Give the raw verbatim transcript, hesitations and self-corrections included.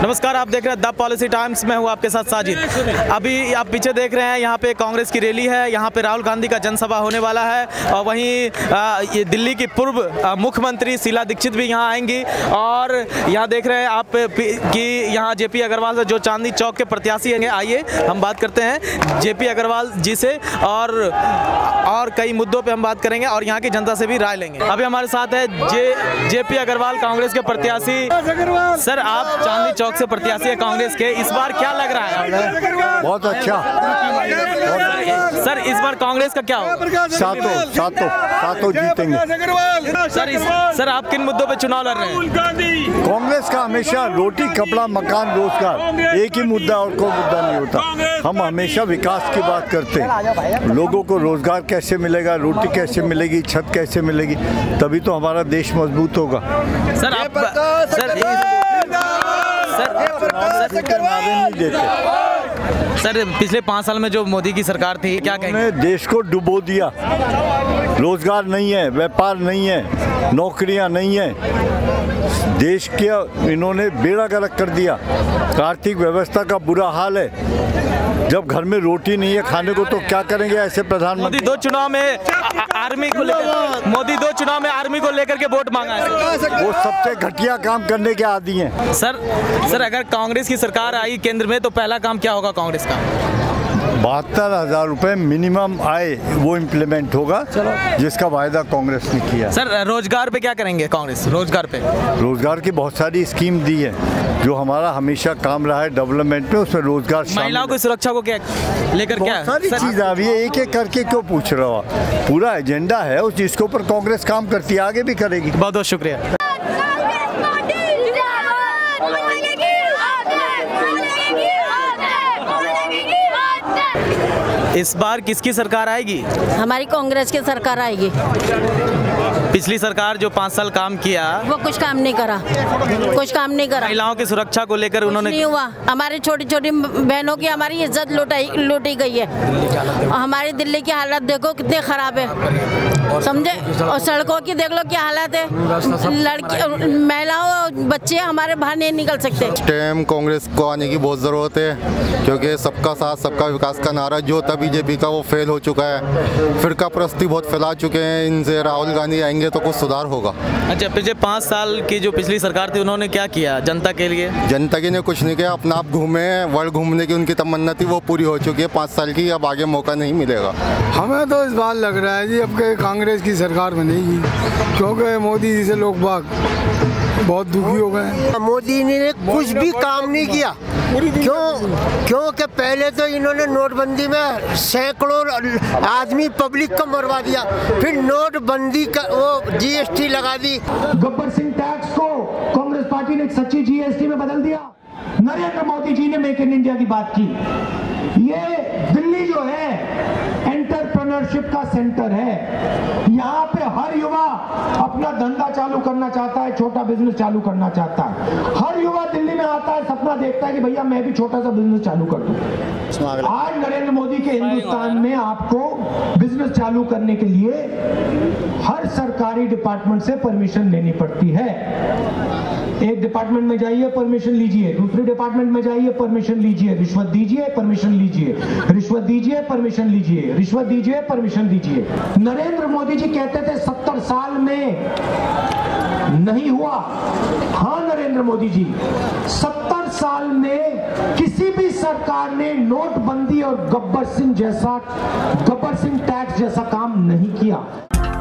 नमस्कार, आप देख रहे हैं द पॉलिसी टाइम्स में हूँ आपके साथ साजिद। अभी आप पीछे देख रहे हैं, यहाँ पे कांग्रेस की रैली है, यहाँ पे राहुल गांधी का जनसभा होने वाला है और वहीं आ, ये दिल्ली की पूर्व मुख्यमंत्री शीला दीक्षित भी यहाँ आएंगी। और यहाँ देख रहे हैं आप कि यहाँ जेपी अग्रवाल से जो चांदनी चौक के प्रत्याशी हैं, आइए हम बात करते हैं जेपी अग्रवाल जी से और और कई मुद्दों पे हम बात करेंगे और यहाँ की जनता से भी राय लेंगे। अभी हमारे साथ है जे जेपी अग्रवाल, कांग्रेस के प्रत्याशी। सर, आप चांदनी चौक से प्रत्याशी है कांग्रेस के, इस बार क्या लग रहा है? बहुत अच्छा। सर, इस बार कांग्रेस का क्या होगा? सातों सातों सातों जीतेंगे। सर इस, सर आप किन मुद्दों पे चुनाव लड़ रहे हैं? कांग्रेस का हमेशा रोटी, कपड़ा, मकान, रोजगार, एक ही मुद्दा और कोई मुद्दा नहीं होता। हम हमेशा विकास की बात करते हैं। लोगों को रोजगार कैसे मिलेगा, रोटी कैसे मिलेगी, छत कैसे मिलेगी, तभी तो हमारा देश मजबूत होगा। सर आप सर सर सर पिछले पाँच साल में जो मोदी की सरकार थी, क्या कहेंगे? देश को डुबो दिया। रोजगार नहीं है, व्यापार नहीं है, नौकरियां नहीं है, देश के इन्होंने बेड़ा गर्क कर दिया। आर्थिक व्यवस्था का बुरा हाल है। जब घर में रोटी नहीं है खाने को तो क्या करेंगे ऐसे प्रधानमंत्री? मोदी दो चुनाव में आर्मी को लेकर मोदी दो चुनाव में आर्मी को लेकर के वोट मांगा है। वो सबसे घटिया काम करने के आदी हैं। सर सर अगर कांग्रेस की सरकार आई केंद्र में तो पहला काम क्या होगा कांग्रेस का? बहत्तर हजार रुपये मिनिमम आए वो इम्प्लीमेंट होगा, जिसका वायदा कांग्रेस ने किया। सर रोजगार पे क्या करेंगे कांग्रेस? रोजगार पे रोजगार की बहुत सारी स्कीम दी है जो हमारा हमेशा काम रहा है डेवलपमेंट में, उसमें रोजगार। महिलाओं की सुरक्षा को क्या लेकर क्या सारी चीज अभी एक एक करके क्यों पूछ रहे हो? पूरा एजेंडा है उस चीज के ऊपर कांग्रेस काम करती है, आगे भी करेगी। बहुत बहुत शुक्रिया। इस बार किसकी सरकार आएगी? हमारी कांग्रेस की सरकार आएगी। पिछली सरकार जो पाँच साल काम किया वो कुछ काम नहीं करा, कुछ काम नहीं करा। महिलाओं की सुरक्षा को लेकर उन्होंने नहीं हुआ। हमारी छोटी छोटी बहनों की हमारी इज्जत लुटाई लूटी गई है। और हमारी दिल्ली की हालत देखो कितनी खराब है, समझे? और सड़कों की देख लो क्या हालत है। लड़की, महिलाओं और बच्चे हमारे बाहर नहीं निकल सकते। टाइम कांग्रेस को आने की बहुत ज़रूरत है, क्योंकि सबका साथ सबका विकास का नारा जो था बीजेपी का वो फेल हो चुका है। फिरका प्रस्ती बहुत फैला चुके हैं। इनसे राहुल गांधी आएंगे तो कुछ सुधार होगा। अच्छा, पिछले पाँच साल की जो पिछली सरकार थी उन्होंने क्या किया जनता के लिए? जनता के लिए कुछ नहीं किया। अपना आप घूमे, वर्ल्ड घूमने की उनकी तमन्ना थी, वो पूरी हो चुकी है पाँच साल की। अब आगे मौका नहीं मिलेगा। हमें तो इस बार लग रहा है जी अब के कांग्रेस की सरकार बनेगी, क्योंकि मोदी जी से लोग बाग बहुत दुखी हो गए। मोदी ने कुछ भी काम नहीं किया। क्यों? क्योंकि पहले तो इन्होंने नोटबंदी में सैकड़ों आदमी पब्लिक को मरवा दिया, फिर नोटबंदी का वो जीएसटी लगा दी। गब्बर सिंह टैक्स को कांग्रेस पार्टी ने एक सच्ची जीएसटी में बदल दिया। नरेंद्र मोदी जी ने मेक इन इंडिया की बात की। ये दिल्ली जो है एंटरप्रेन्योरशिप का सेंटर है। यहाँ पे हर युवा अपना धंधा चालू करना चाहता है, छोटा बिजनेस चालू करना चाहता है। हर युवा दिल्ली में आता है, सपना देखता है कि भैया मैं भी छोटा सा बिजनेस चालू कर दूं। आज नरेंद्र मोदी के हिंदुस्तान में आपको बिजनेस चालू करने के लिए हर सरकारी डिपार्टमेंट से परमिशन लेनी पड़ती है। एक डिपार्टमेंट में जाइए परमिशन लीजिए, दूसरे डिपार्टमेंट में जाइए परमिशन लीजिए, रिश्वत दीजिए परमिशन लीजिए, रिश्वत दीजिए परमिशन लीजिए, रिश्वत दीजिए परमिशन दीजिए। नरेंद्र मोदी जी कहते थे सत्तर साल में नहीं हुआ। हाँ नरेंद्र मोदी जी, सत्तर साल में किसी भी सरकार ने नोटबंदी और गब्बर सिंह जैसा गब्बर सिंह टैक्स जैसा काम नहीं किया।